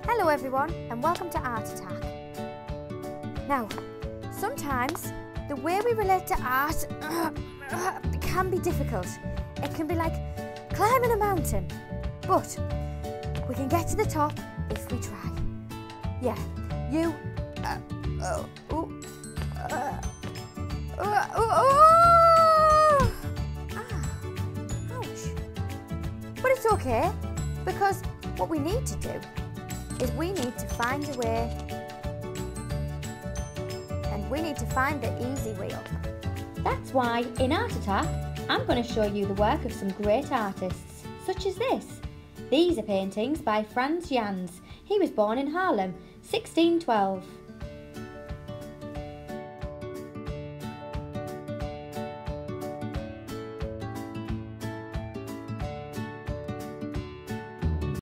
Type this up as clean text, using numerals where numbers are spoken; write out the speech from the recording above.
Hello everyone and welcome to Art Attack. Now, sometimes the way we relate to art can be difficult. It can be like climbing a mountain, but we can get to the top if we try. Yeah, you... Ouch. But it's okay, because what we need to do is we need to find a way, and we need to find the easy way up. That's why in Art Attack I'm going to show you the work of some great artists, such as this. These are paintings by Frans Jans. He was born in Haarlem, 1612.